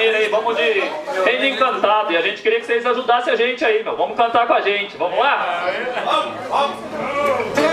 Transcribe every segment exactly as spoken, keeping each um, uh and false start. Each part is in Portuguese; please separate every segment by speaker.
Speaker 1: família aí, vamos de Reino Encantado. E a gente queria que vocês ajudassem a gente aí, meu. Vamos cantar com a gente, vamos lá? Vamos, vamos!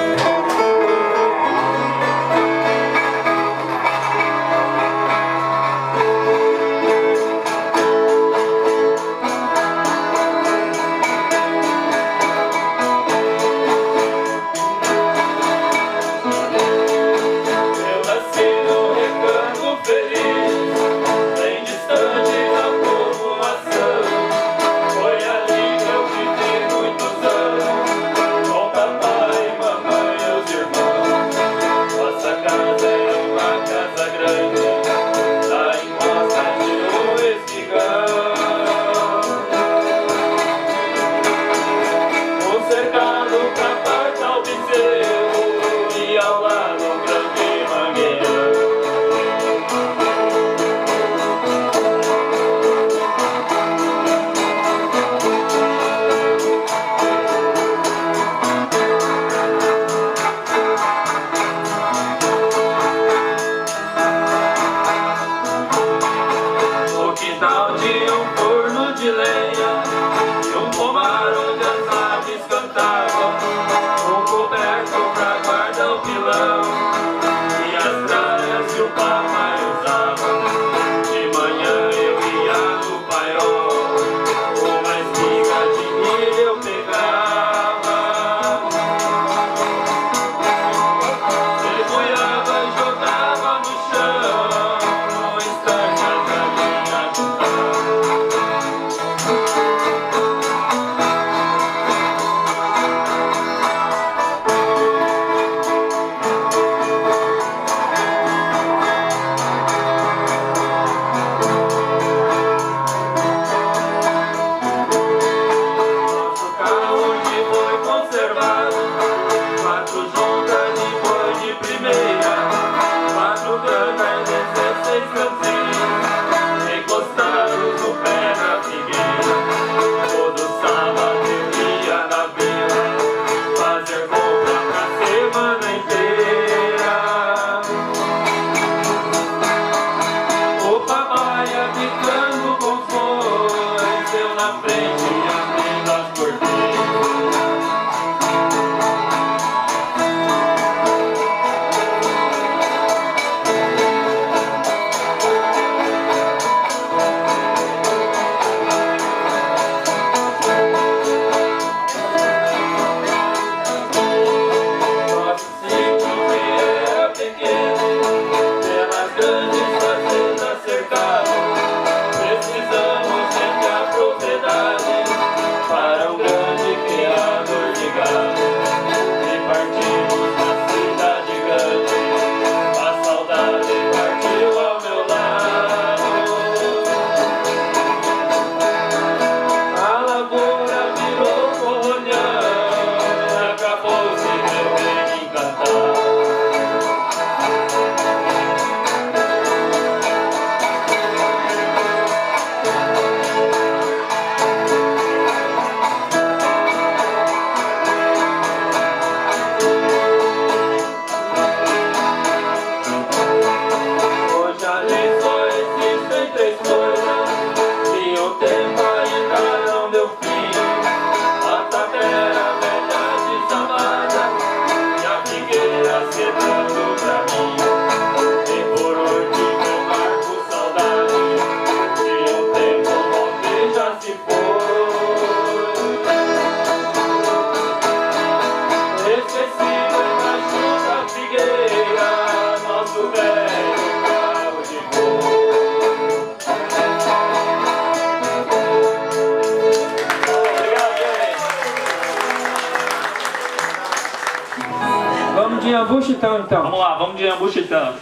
Speaker 2: Vamos de Iambu Chitão, então.
Speaker 1: Vamos lá, vamos de Iambu Chitão.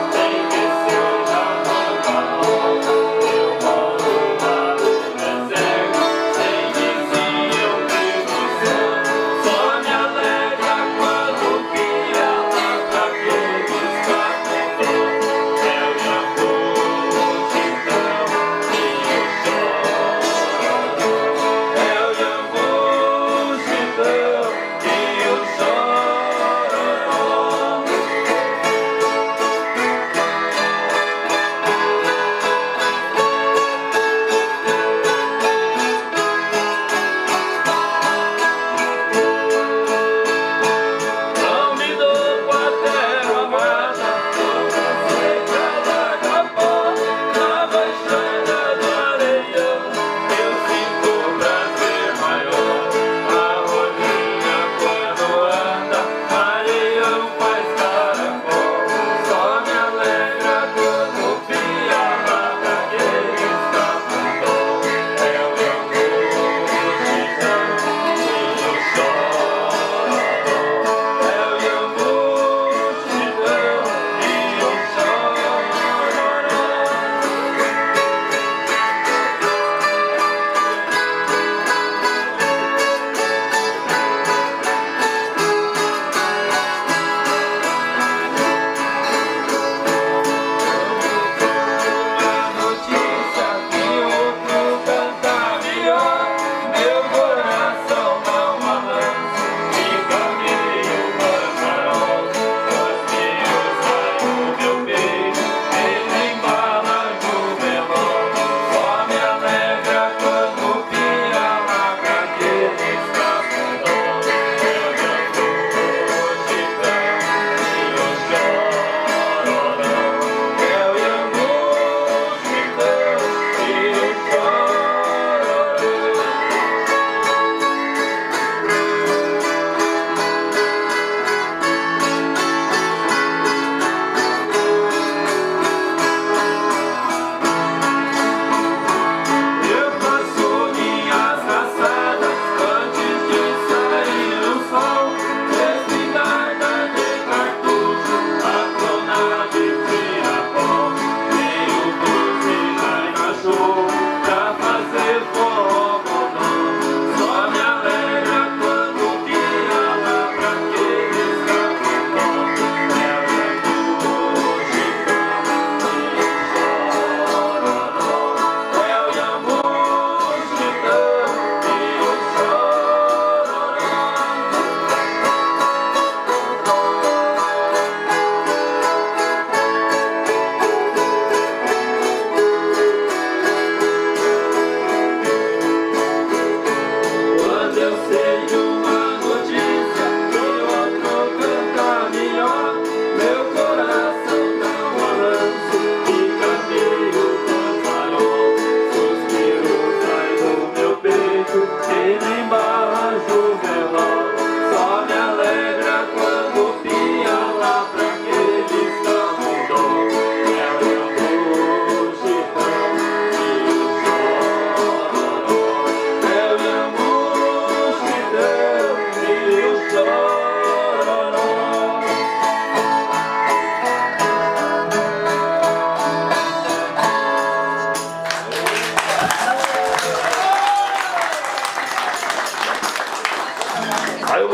Speaker 3: Say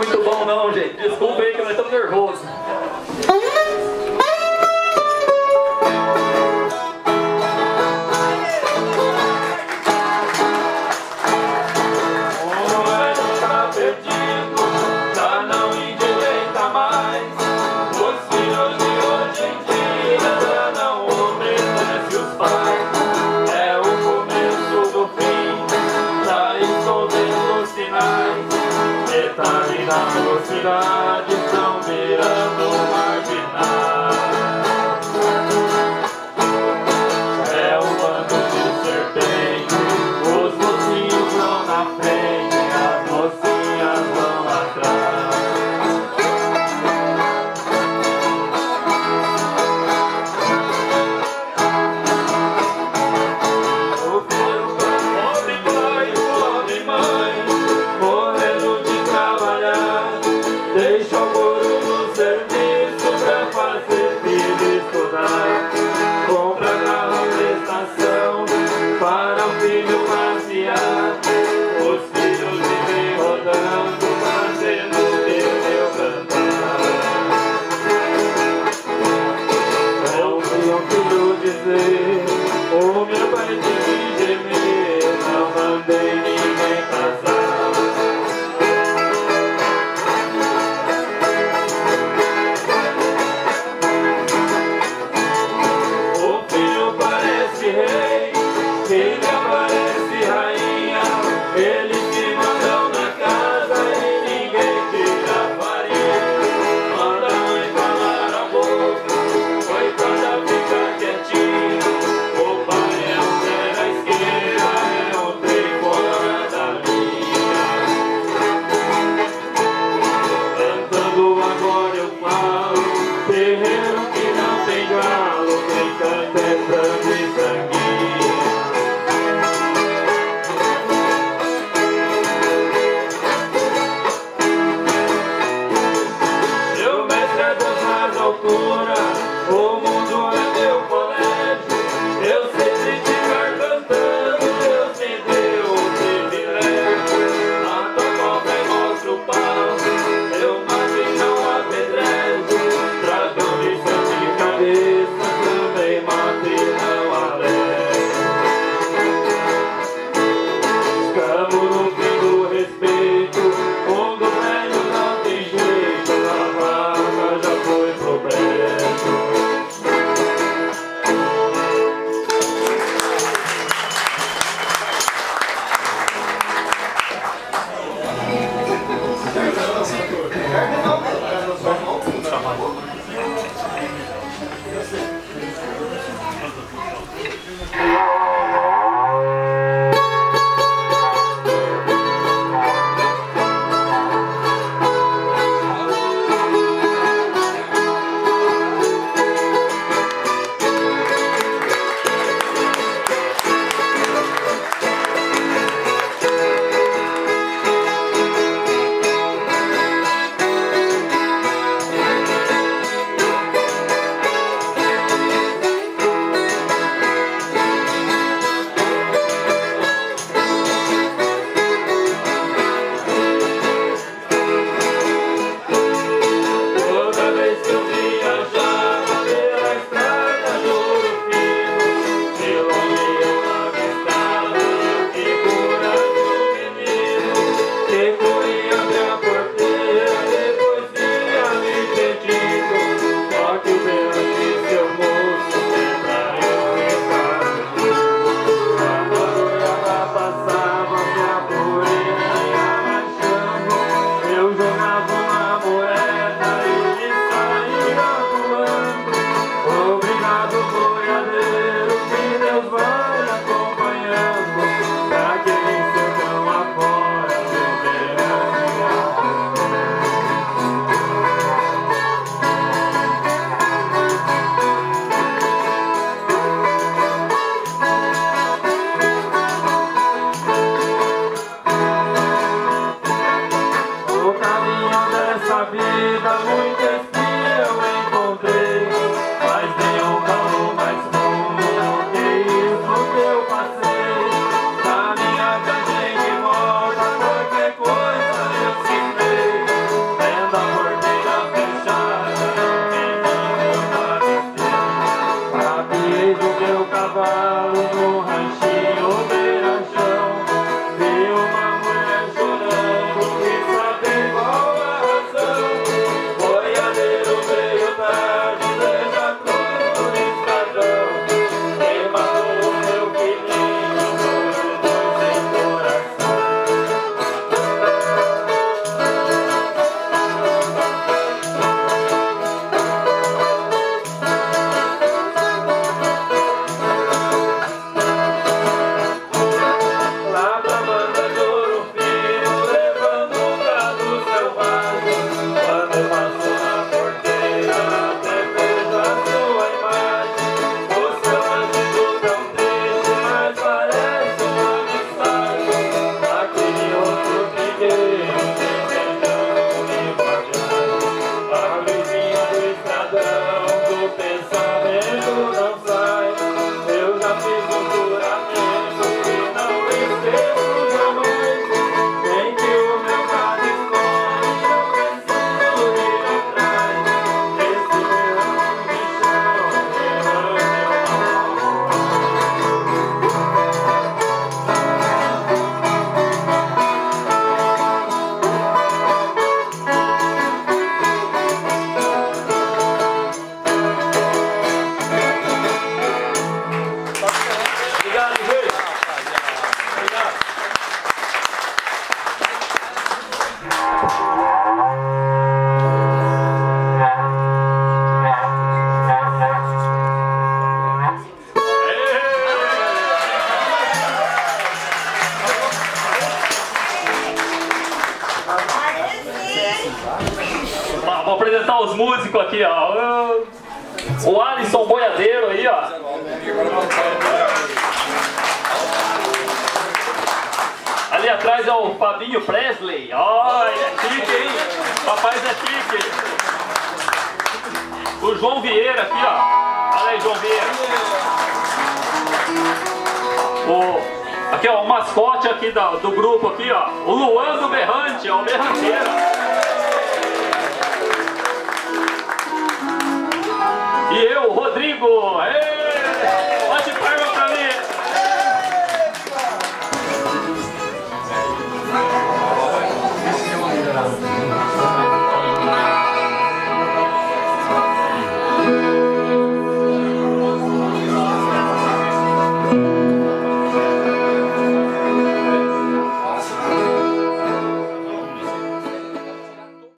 Speaker 1: muito bom não, gente. Desculpa aí que nós estamos nervosos.
Speaker 3: Velocidade estão virando marginal. É um bando de serpente, os mocinhos vão na frente, as mocinhas vão atrás. O filho pobre pai, pobre mãe, morrendo de trabalhar. Deixa o guru no serviço pra fazer filho estudar. Compra carro de estação para o filho passear. Os filhos vivem rodando, fazendo pneu cantar. Eu ouvi um filho dizer: o meu pai tem que gemer, não mandei ninguém casar. Rei, ele aparece rainha, eles se mandam na casa e ninguém tira a farinha. Manda a mãe calar a boca, coitada fica quietinha. O pai é um pé na esquerda, é um trem fora da linha. Cantando agora eu falo, terreiro que não tem galo, quem canta é frango e sangue. O mundo é meu colégio, eu sei criticar cantando, Deus me deu o privilégio. Mata a cobra e mostra o pau, eu mato e não apedrejo. Dragão de sete cabeças, também mato e não alego. Estamos no fim do respeito, mundo velho não tem jeito, a vaca já foi pro brejo.
Speaker 1: Ah, vou apresentar os músicos aqui, ó. O Alisson Boiadeiro aí, ó. Ali atrás é o Fabinho Presley. Ó, ele é chique, hein? Rapaz, é chique. O João Vieira aqui, ó. Olha aí, João Vieira. O... Aqui, ó, o mascote aqui do, do grupo aqui, ó. O Luan do Berrante, ó, o Berranteiro. E eu, o Rodrigo. Ei!